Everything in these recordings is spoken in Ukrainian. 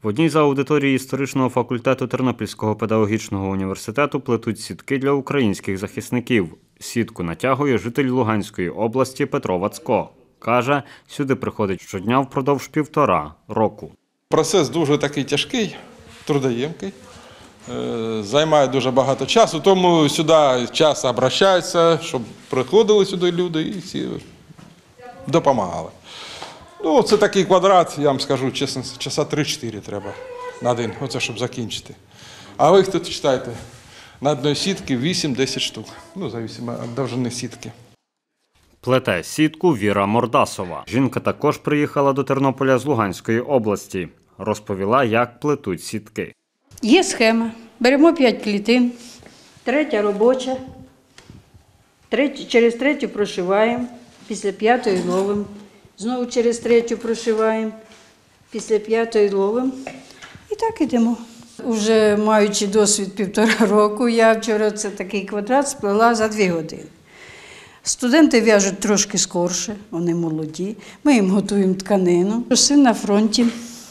В одній з аудиторій історичного факультету Тернопільського педагогічного університету плетуть сітки для українських захисників. Сітку натягує житель Луганської області Петро Вацко. Каже, сюди приходить щодня впродовж 1,5 року. Процес дуже такий тяжкий, трудоємкий, займає дуже багато часу, тому сюди часто обращаються, щоб приходили сюди люди і всі допомагали. Ну, це такий квадрат, я вам скажу чесно, часа 3-4 треба на день, оце щоб закінчити. А ви тут читайте, на одній сітці 8-10 штук, ну, залежно від довжини сітки. Плете сітку Віра Мордасова. Жінка також приїхала до Тернополя з Луганської області. Розповіла, як плетуть сітки. Є схема. Беремо 5 клітин, 3 робоча, через 3 прошиваємо, після 5 ловимо. Знову через 3 прошиваємо, після 5 ловимо. І так ідемо. Уже маючи досвід 1,5 року, я вчора це такий квадрат сплела за 2 години. Студенти в'яжуть трошки скорше, вони молоді. Ми їм готуємо тканину. Син на фронті,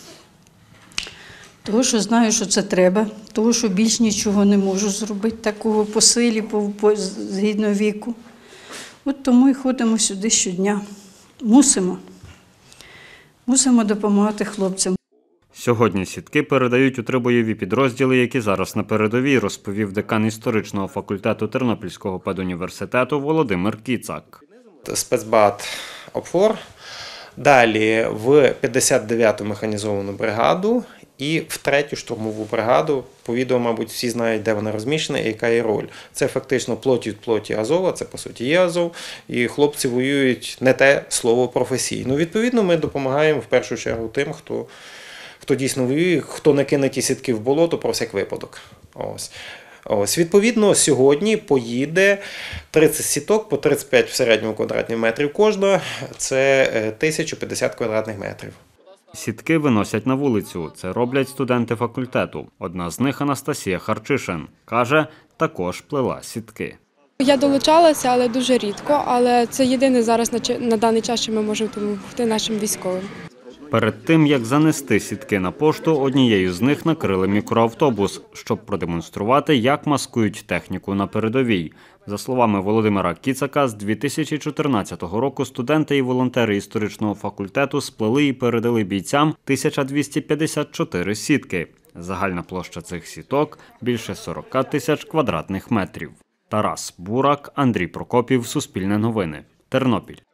тому що знаю, що це треба, тому що більш нічого не можу зробити такого по силі, згідно віку. От тому і ходимо сюди щодня. Мусимо допомагати хлопцям. Сьогодні сітки передають у 3 бойові підрозділи, які зараз на передовій, розповів декан історичного факультету Тернопільського педуніверситету Володимир Кіцак. Спецбат ОПФОР, далі в 59-ту механізовану бригаду і в 3-ю штурмову бригаду. По відео, мабуть, всі знають, де вона розміщена і яка її роль. Це фактично плоть від плоті Азова, це по суті є Азов, і хлопці воюють не те слово професійно. Відповідно, ми допомагаємо в першу чергу тим, хто дійсно воює, хто не кине ті сітки в болото про всяк випадок. Ось. Відповідно, сьогодні поїде 30 сіток по 35 в середньому квадратних метрів кожна, це 1050 квадратних метрів. Сітки виносять на вулицю. Це роблять студенти факультету. Одна з них – Анастасія Харчишин. Каже, також плела сітки. Я долучалася, але дуже рідко. Але це єдине зараз на даний час, що ми можемо допомогти нашим військовим. Перед тим, як занести сітки на пошту, однією з них накрили мікроавтобус, щоб продемонструвати, як маскують техніку на передовій. За словами Володимира Кіцака, з 2014 року студенти і волонтери історичного факультету сплели і передали бійцям 1254 сітки. Загальна площа цих сіток – більше 40 тисяч квадратних метрів. Тарас Бурак, Андрій Прокопів, Суспільне новини, Тернопіль.